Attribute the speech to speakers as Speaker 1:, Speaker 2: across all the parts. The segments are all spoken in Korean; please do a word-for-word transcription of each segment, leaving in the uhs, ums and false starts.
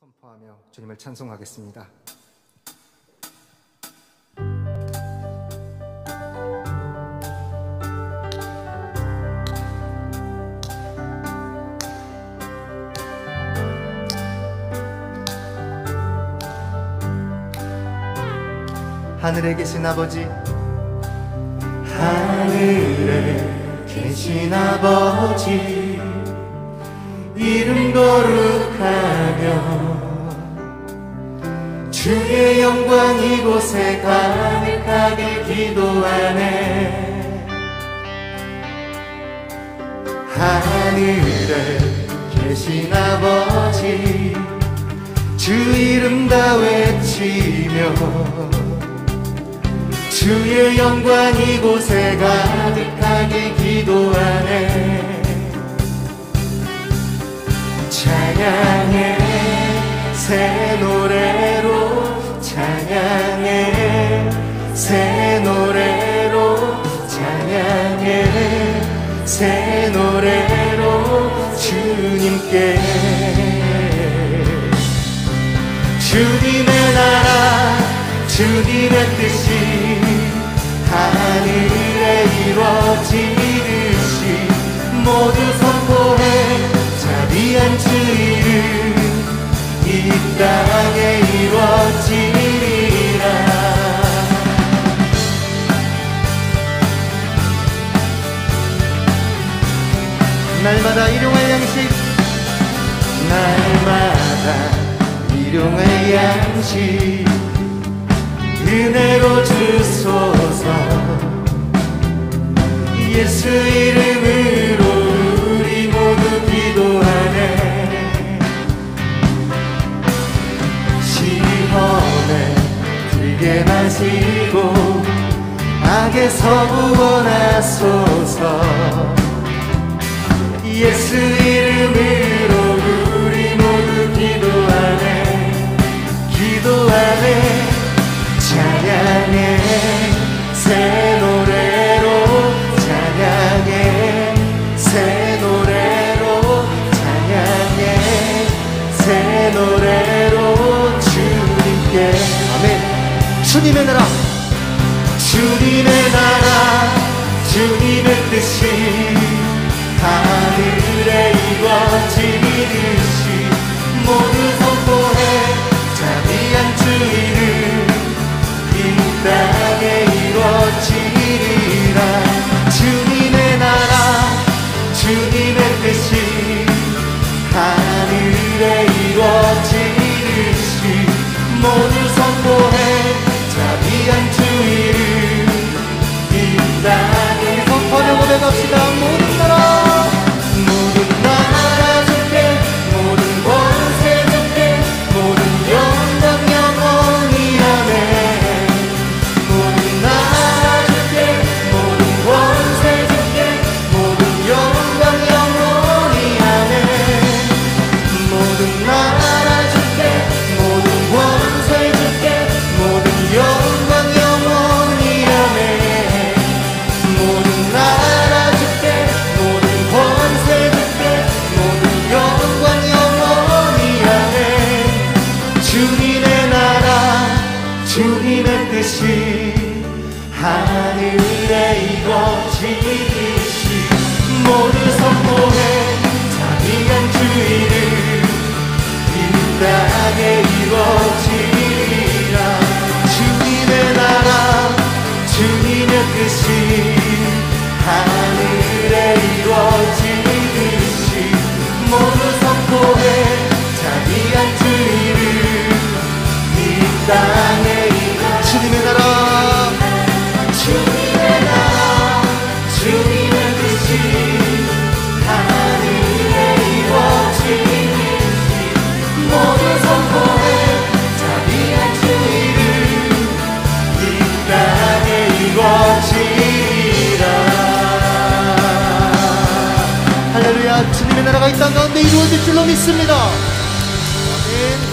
Speaker 1: 선포하며 주님을 찬송하겠습니다. 하늘에 계신 아버지,
Speaker 2: 하늘에 계신 아버지, 이름 거룩하며 주의 영광 이곳에 가득하게 기도하네. 하늘에 계신 아버지, 주 이름 다 외치며 주의 영광 이곳에 가득하게 기도하네. 찬양해 새 노래로, 찬양해 새 노래로, 찬양해 새 노래로 주님께. 주님의 나라 주님의 뜻이 하늘에 이루어지듯이 모두 선포해 자비한 주 이름 이 땅에 이루어지리라.
Speaker 1: 날마다 일용할 양식,
Speaker 2: 날마다 일용할 양식 은혜로 주소서. 예수 이름으로 우리 모두 기도하네. 시험에 들게 마시고 악에서 구원하소서. 예수 이름으로 우리 모두 기도하네. 기도하네. 찬양해 새 노래로, 찬양해 새 노래로, 찬양해 새 노래로 주님께.
Speaker 1: 아멘. 주님의 나라
Speaker 2: 주님의 나라 주님의 뜻이 하늘에 이루어지듯이 모두 선포해 자비한 주 이름 이 땅에 이루어지리라. 주님의 나라 주님의 뜻이 하늘에 이루어지듯이 모두 선포해 자비한 주 이름 이 땅에.
Speaker 1: 선포하며 고백합시다. 모든 나라
Speaker 2: 모든 나라 주께, 모든 권세 주께, 모든 영광 영원히 아멘. 모든 나라 주께, 모든 권세 주께, 모든 영광 영원히 아멘. 모든 나라 주께, 모든 권세 주께, 모든 영광 영원히 아멘. 모든 나라 주께, 모든 권세 주께, 모든 영광 영원히 아멘. 주님의 나라 주님의 뜻이 하늘에 이루어지듯이 모두 선포해 자비한 주 이름 이 땅에 이루어지리라. 주님의 나라 주님의 뜻이 하늘에 이루어지듯이 모두 선포해 자비한 주 이름 이 땅에 이루어지리라.
Speaker 1: 주님의 나라
Speaker 2: 주님의 나라 주님의 뜻이 하늘에 이루어지듯이 모두 선포해 자비한 주 이름 이 땅에 이루어지리라.
Speaker 1: 할렐루야. 주님의 나라가 이 땅 가운데 이루어질 줄로 믿습니다. 아멘.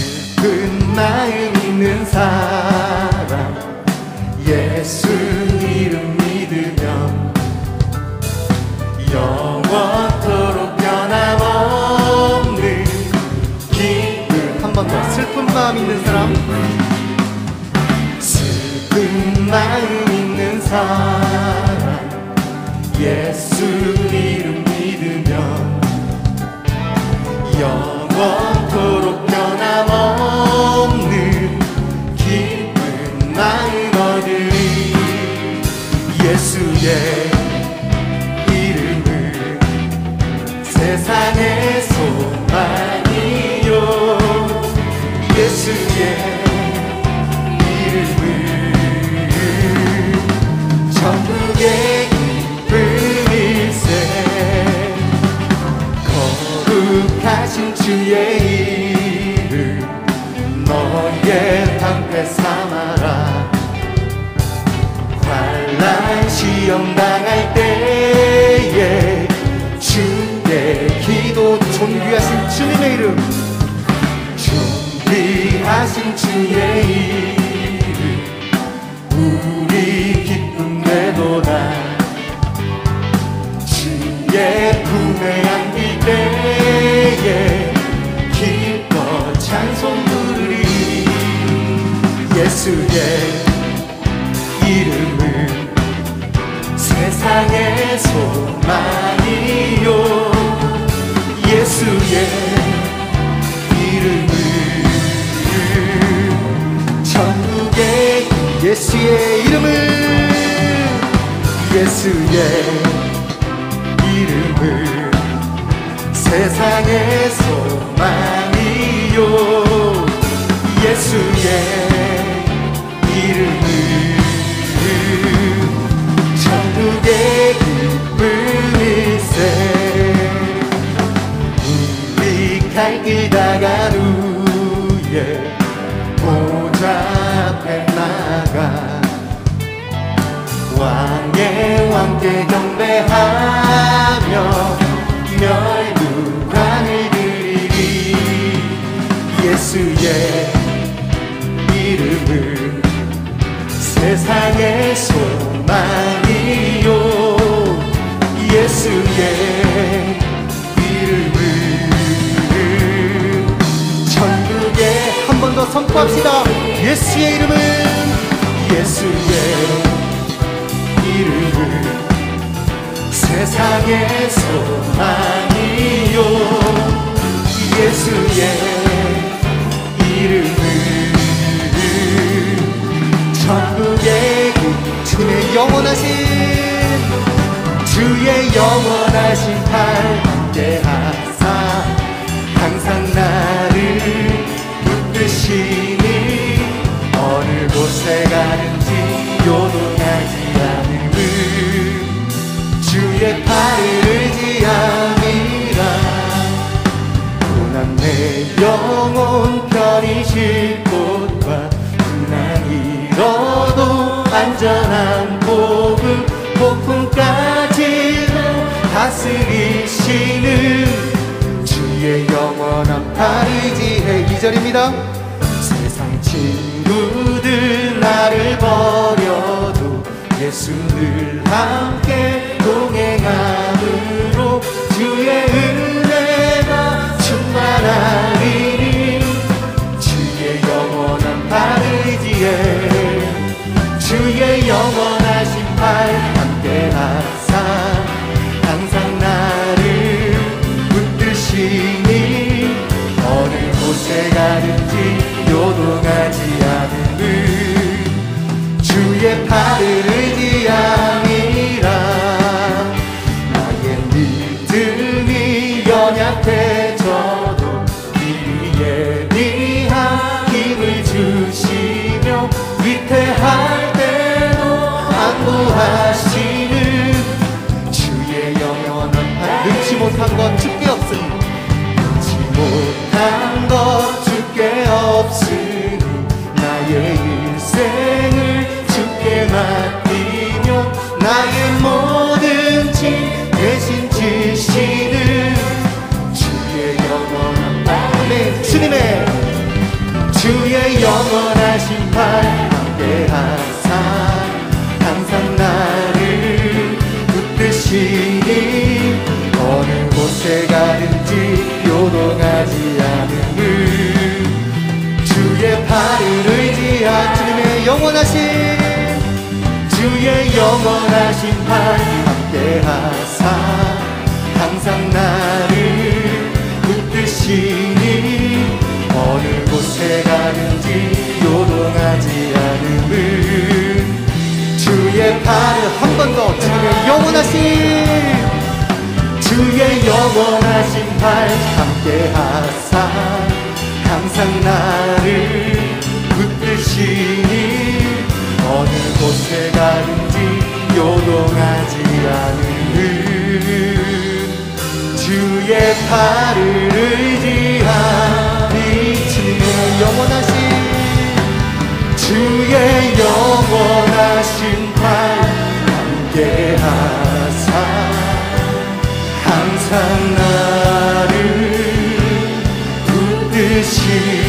Speaker 2: 슬픈 마음 있는 사람 예수님 마음 있는 사람 예수 이름 믿으면 영원토록 변함없는 기쁜 마음 얻으리. 예수의 이름은 세상의 소망이요. 예수의 이름은 천국의 기쁨일세. 거룩하신 주의 이름 너의 방패 삼아라. 환난 시험 당할 때에 주의 기도. 존귀하신 주님의 이름, 존귀하신 주의 이름 우리 기쁨 되도다. 주의 품에 안길 때에 기뻐 찬송 부르리. 예수의 이름은 세상의 소망이요. 예수의 이름은 천국의 예수의 이름은 예수의 이름은 세상의 소망이요. 예수의 이름은 천국의 기쁨일세. 우리 갈 길 다간 후에 보좌 앞에 나가 왕의 왕께 경배하며 멸류관을 드리리. 예수의 이름은 세상의 소망이요. 예수의 이름은 천국의
Speaker 1: 한 번 더 선포합시다. 예수의 이름은
Speaker 2: 예수의 이름은 세상의 소망이요. 예수의 이름은 천국의
Speaker 1: 주님의 영원하신
Speaker 2: 주의 영원하신 팔 함께하사 항상 나를 붙드시니 어느 곳에 가는지 요동하지 않음은 주의 팔을 의지함이라. 고난 내 영혼 편히 쉴 곳과 난 잃어도 안전한 복음 폭풍까지도 다스리시는 주의 영원한 팔 의지해. 이 절입니다. 세상 친구들 나를 버려도 예수 늘 함께 동행함으로 주의 은혜가 충만하리니 주의 영원한 팔 의지해. 주의 영원하신 팔 함께하사 항상 나를 붙드시니 어느 곳에 가든지 요동하지 않음은 주의 팔을 의지함이라. 나의 믿음이 연약해져도 미리 예비한 힘을 주시며 위태할 때도 안도하시는 주의 영원한 팔.
Speaker 1: 능치 못한 것 주께 없으니
Speaker 2: 능치 못한 것 주께 없으니 나의 일생을 주께 맡기며 나의 모든 짐 대신 지시는 주의 영원한 팔.
Speaker 1: 네, 주님의
Speaker 2: 주의 영원하신 팔 함께하사 항상 나를 붙드시니 어느 곳에 가든지 요동하지 않음은 주의 팔을 의지한
Speaker 1: 주님의 영원하신
Speaker 2: 주의 영원하신 팔 함께 하사 항상 나를 붙드시니 어느 곳에 가는지 요동하지 않음은 주의 팔을
Speaker 1: 한 번 더 주의 영원하신
Speaker 2: 주의 영원하신 팔 함께 하사 항상 나를 붙드시니 어느 곳에 가든지 요동하지 않는 주의 팔을 의지하니
Speaker 1: 주의 영원하신
Speaker 2: 주의 영원하신 팔 함께 하사 항상 나를 붙드시니